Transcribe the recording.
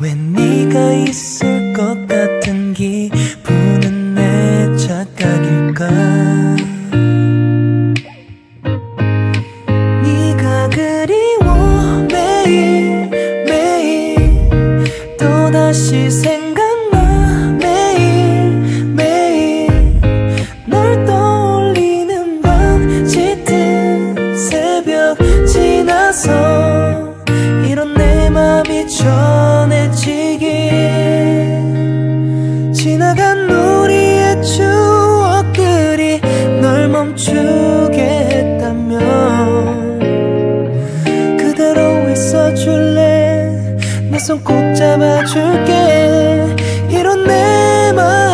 왜 네가 있을 것 같은 기분은 내 착각일까. 네가 그리워 매일매일 또다시 생각나 매일매일 널 떠올리는 밤 짙은 새벽 지나서 이런 내 맘이 전해지길. 지나간 우리의 추억들이 널 멈추게 했다면 그대로 있어줄래. 내 손 꼭 잡아줄게. 이런 내 맘